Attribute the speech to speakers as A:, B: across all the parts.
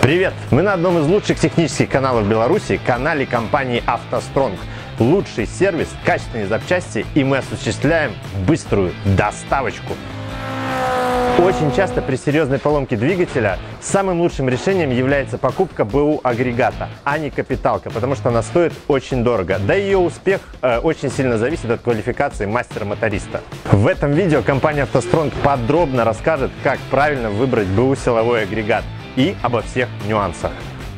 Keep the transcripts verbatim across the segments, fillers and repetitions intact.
A: Привет! Мы на одном из лучших технических каналов Беларуси, канале компании «АвтоСтронг». Лучший сервис, качественные запчасти, и мы осуществляем быструю доставочку. Очень часто при серьезной поломке двигателя самым лучшим решением является покупка БУ агрегата, а не капиталка, потому что она стоит очень дорого. Да и ее успех э, очень сильно зависит от квалификации мастера-моториста. В этом видео компания «АвтоСтронг» подробно расскажет, как правильно выбрать БУ силовой агрегат и обо всех нюансах.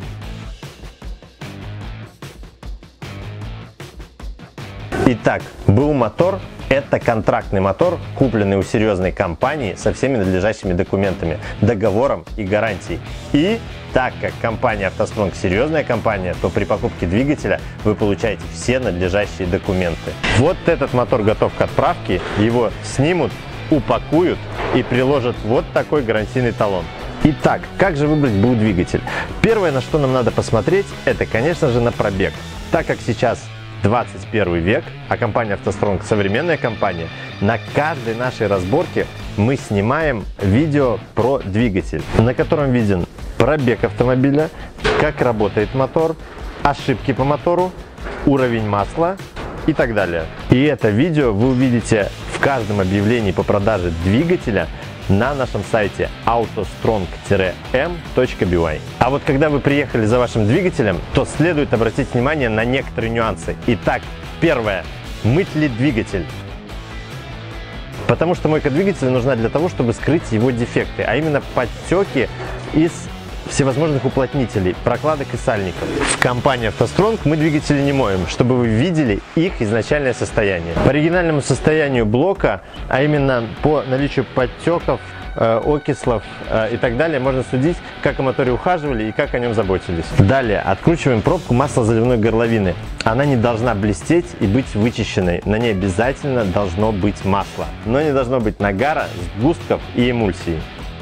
A: Итак, БУ мотор – это контрактный мотор, купленный у серьезной компании со всеми надлежащими документами, договором и гарантией. И так как компания «АвтоСтронг» серьезная компания, то при покупке двигателя вы получаете все надлежащие документы. Вот этот мотор готов к отправке, его снимут, упакуют и приложат вот такой гарантийный талон. Итак, как же выбрать БУ двигатель? Первое, на что нам надо посмотреть, это, конечно же, на пробег. Так как сейчас двадцать первый век, а компания «АвтоСтронг» современная компания, на каждой нашей разборке мы снимаем видео про двигатель, на котором виден пробег автомобиля, как работает мотор, ошибки по мотору, уровень масла и так далее. И это видео вы увидите в каждом объявлении по продаже двигателя на нашем сайте автостронг эм точка би вай. А вот когда вы приехали за вашим двигателем, то следует обратить внимание на некоторые нюансы. Итак, первое. Мыть ли двигатель? Потому что мойка двигателя нужна для того, чтобы скрыть его дефекты, а именно подтеки из всевозможных уплотнителей, прокладок и сальников. В компании «АвтоСтронг» мы двигатели не моем, чтобы вы видели их изначальное состояние. По оригинальному состоянию блока, а именно по наличию подтеков, э, окислов э, и так далее, можно судить, как о моторе ухаживали и как о нем заботились. Далее откручиваем пробку маслозаливной горловины. Она не должна блестеть и быть вычищенной. На ней обязательно должно быть масло, но не должно быть нагара, сгустков и эмульсии.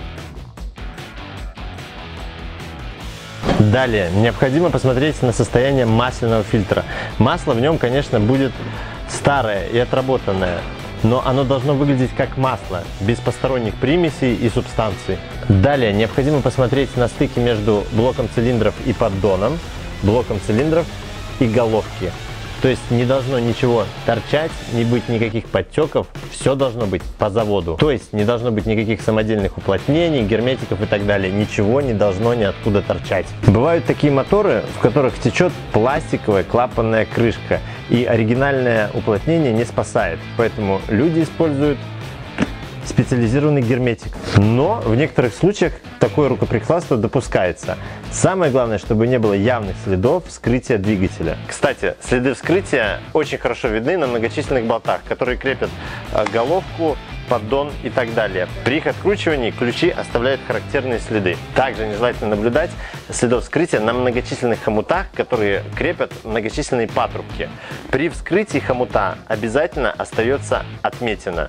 A: Далее, необходимо посмотреть на состояние масляного фильтра. Масло в нем, конечно, будет старое и отработанное, но оно должно выглядеть как масло, без посторонних примесей и субстанций. Далее, необходимо посмотреть на стыки между блоком цилиндров и поддоном, блоком цилиндров и головки. То есть не должно ничего торчать, не быть никаких подтеков, все должно быть по заводу. То есть не должно быть никаких самодельных уплотнений, герметиков и так далее. Ничего не должно ниоткуда торчать. Бывают такие моторы, в которых течет пластиковая клапанная крышка, и оригинальное уплотнение не спасает. Поэтому люди используют специализированный герметик. Но в некоторых случаях такое рукоприкладство допускается. Самое главное, чтобы не было явных следов вскрытия двигателя. Кстати, следы вскрытия очень хорошо видны на многочисленных болтах, которые крепят головку, поддон и так далее. При их откручивании ключи оставляют характерные следы. Также нежелательно наблюдать следов вскрытия на многочисленных хомутах, которые крепят многочисленные патрубки. При вскрытии хомута обязательно остается отметина.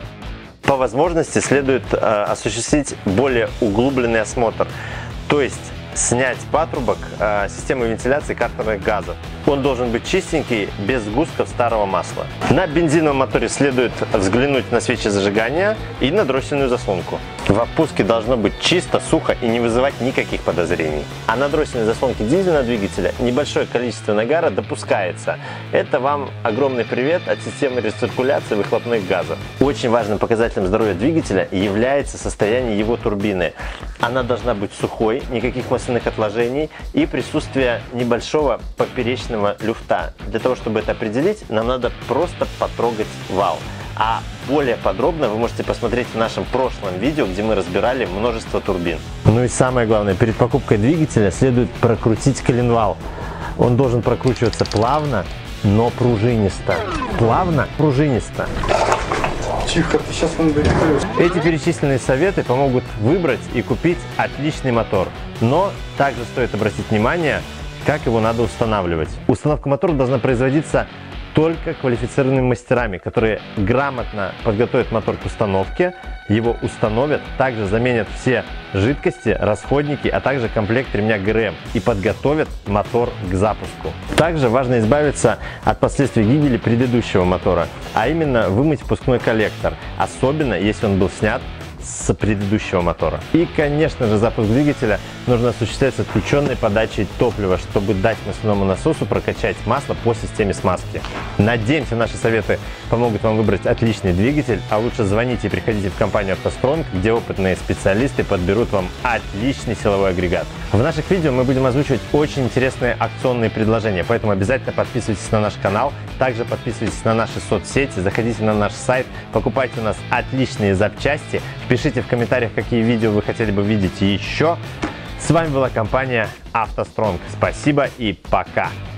A: По возможности следует э, осуществить более углубленный осмотр, то есть снять патрубок э, системы вентиляции картерных газов. Он должен быть чистенький, без сгустков старого масла. На бензиновом моторе следует взглянуть на свечи зажигания и на дроссельную заслонку. В опуске должно быть чисто, сухо и не вызывать никаких подозрений. А на дроссельной заслонке дизельного двигателя небольшое количество нагара допускается. Это вам огромный привет от системы рециркуляции выхлопных газов. Очень важным показателем здоровья двигателя является состояние его турбины. Она должна быть сухой, никаких масляных отложений и присутствие небольшого поперечного люфта. Для того, чтобы это определить, нам надо просто потрогать вал. А более подробно вы можете посмотреть в нашем прошлом видео, где мы разбирали множество турбин. Ну и самое главное, перед покупкой двигателя следует прокрутить коленвал. Он должен прокручиваться плавно, но пружинисто. Плавно, пружинисто.
B: Тихо, ты сейчас он будет.
A: Эти перечисленные советы помогут выбрать и купить отличный мотор. Но также стоит обратить внимание, как его надо устанавливать. Установка мотора должна производиться только квалифицированными мастерами, которые грамотно подготовят мотор к установке, его установят, также заменят все жидкости, расходники, а также комплект ремня ГРМ и подготовят мотор к запуску. Также важно избавиться от последствий гибели предыдущего мотора, а именно вымыть впускной коллектор, особенно если он был снят с предыдущего мотора. И, конечно же, запуск двигателя нужно осуществлять с отключенной подачей топлива, чтобы дать масляному насосу прокачать масло по системе смазки. Надеемся, наши советы помогут вам выбрать отличный двигатель, а лучше звоните и приходите в компанию «АвтоСтронг», где опытные специалисты подберут вам отличный силовой агрегат. В наших видео мы будем озвучивать очень интересные акционные предложения, поэтому обязательно подписывайтесь на наш канал, также подписывайтесь на наши соцсети, заходите на наш сайт, покупайте у нас отличные запчасти, пишите в комментариях, какие видео вы хотели бы видеть еще. С вами была компания «АвтоСтронг». Спасибо и пока!